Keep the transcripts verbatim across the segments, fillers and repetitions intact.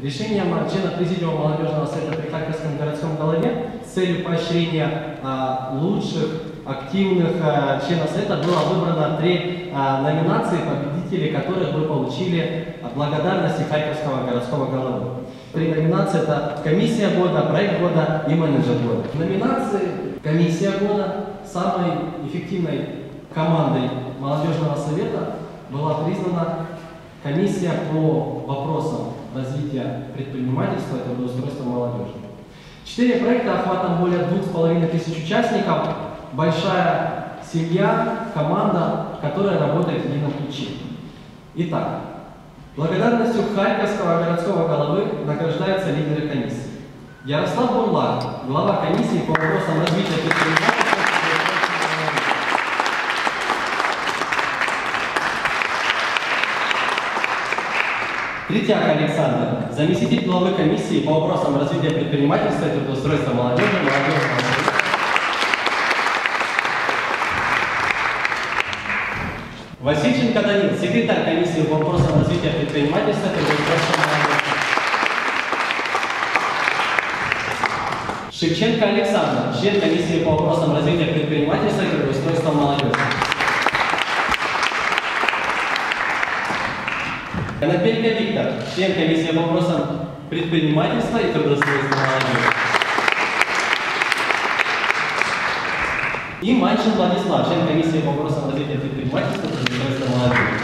Решением члена Президиума молодежного совета при Харьковском городском голове с целью поощрения а, лучших, активных а, членов совета было выбрано три а, номинации, победители которых мы получили благодарности Харьковского городского головы. Три номинации — это комиссия года, проект года и менеджер года. В номинации комиссия года самой эффективной командой молодежного совета была признана комиссия по вопросам развития предпринимательства и трудоустройства молодежи. Четыре проекта охватом более двух с половиной тысяч участников, большая семья, команда, которая работает в едином ключе. Итак, благодарностью Харьковского городского головы награждаются лидеры комиссии. Ярослав Бурлак, глава комиссии по вопросам развития предпринимательства. Третьяк Александр, заместитель главы комиссии по вопросам развития предпринимательства и трудоустройства молодежи, молодежного совета. Васильченко Данил, секретарь комиссии по вопросам развития предпринимательства и трудоустройства молодежи. Шевченко Александр, член комиссии по вопросам развития предпринимательства и трудоустройства молодежи. Конопелько Виктор, член комиссии по вопросам предпринимательства и трудоустройства молодежи. И Манчин Владислав, член комиссии по вопросам развития предпринимательства и трудоустройства молодежи.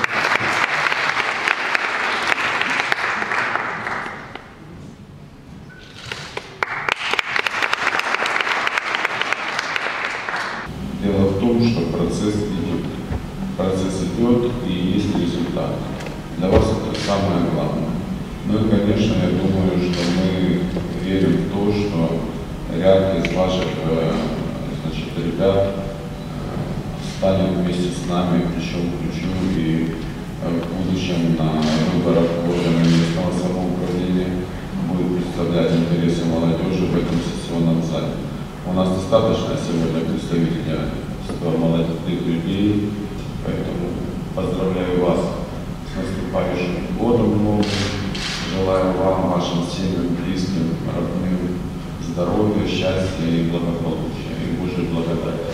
Дело в том, что процесс идет. Процесс идет и есть результат. Для вас это самое главное. Ну и, конечно, я думаю, что мы верим в то, что ряд из ваших значит, ребят станет вместе с нами плечом к плечу и в будущем на выборах органов местного самоуправления будет представлять интересы молодежи в этом сессионном зале. У нас достаточно сегодня представителей молодых людей, поэтому поздравляю вас с наступающим годом новым. Желаю вам, вашим семьям, близким, родным здоровья, счастья и благополучия, и Божьей благодати.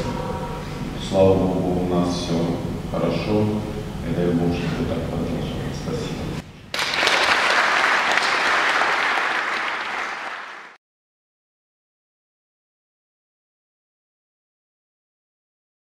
Слава Богу, у нас все хорошо, и дай Бог, чтобы так продолжалось. Спасибо.